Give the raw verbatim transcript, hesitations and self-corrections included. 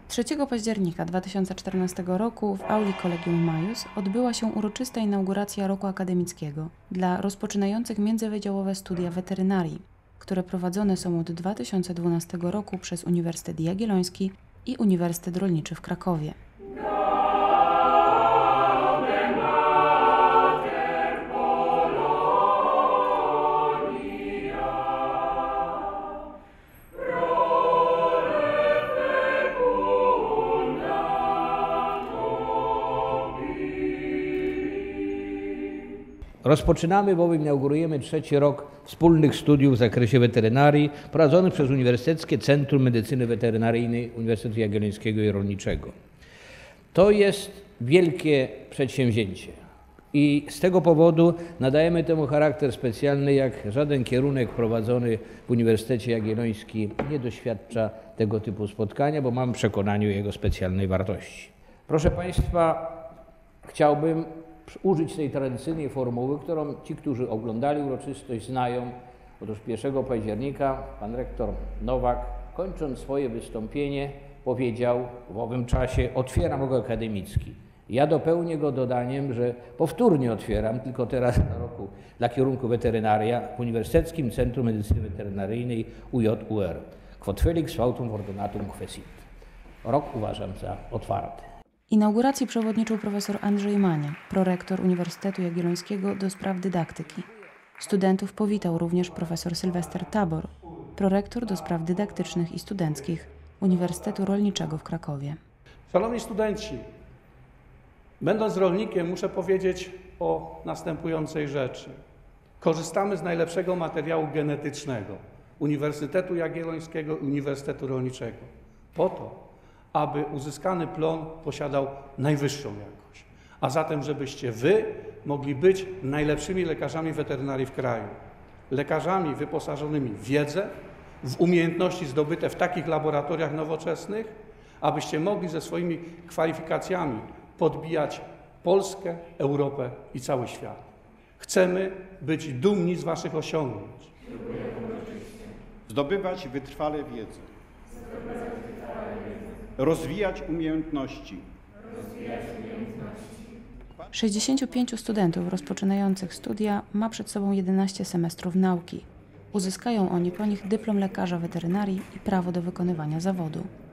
trzeciego października dwa tysiące czternastego roku w auli Collegium Maius odbyła się uroczysta inauguracja roku akademickiego dla rozpoczynających międzywydziałowe studia weterynarii, które prowadzone są od dwa tysiące dwunastego roku przez Uniwersytet Jagielloński i Uniwersytet Rolniczy w Krakowie. Rozpoczynamy bowiem, inaugurujemy trzeci rok wspólnych studiów w zakresie weterynarii prowadzonych przez Uniwersyteckie Centrum Medycyny Weterynaryjnej Uniwersytetu Jagiellońskiego i Rolniczego. To jest wielkie przedsięwzięcie i z tego powodu nadajemy temu charakter specjalny, jak żaden kierunek prowadzony w Uniwersytecie Jagiellońskim nie doświadcza tego typu spotkania, bo mam przekonanie o jego specjalnej wartości. Proszę Państwa, chciałbym użyć tej tradycyjnej formuły, którą ci, którzy oglądali uroczystość, znają. Otóż pierwszego października pan rektor Nowak, kończąc swoje wystąpienie, powiedział w owym czasie: otwieram rok akademicki. Ja dopełnię go dodaniem, że powtórnie otwieram, tylko teraz na roku dla kierunku weterynaria w Uniwersyteckim Centrum Medycyny Weterynaryjnej U J U R. Quod felix autum fortunatum quesit. Rok uważam za otwarty. Inauguracji przewodniczył profesor Andrzej Mania, prorektor Uniwersytetu Jagiellońskiego do spraw dydaktyki. Studentów powitał również profesor Sylwester Tabor, prorektor do spraw dydaktycznych i studenckich Uniwersytetu Rolniczego w Krakowie. Szanowni studenci, będąc rolnikiem, muszę powiedzieć o następującej rzeczy. Korzystamy z najlepszego materiału genetycznego Uniwersytetu Jagiellońskiego i Uniwersytetu Rolniczego po to, aby uzyskany plon posiadał najwyższą jakość. A zatem, żebyście wy mogli być najlepszymi lekarzami weterynarii w kraju. Lekarzami wyposażonymi w wiedzę, w umiejętności zdobyte w takich laboratoriach nowoczesnych, abyście mogli ze swoimi kwalifikacjami podbijać Polskę, Europę i cały świat. Chcemy być dumni z waszych osiągnięć. Zdobywać wytrwale wiedzę. Rozwijać umiejętności. sześćdziesięciu pięciu studentów rozpoczynających studia ma przed sobą jedenaście semestrów nauki. Uzyskają oni po nich dyplom lekarza weterynarii i prawo do wykonywania zawodu.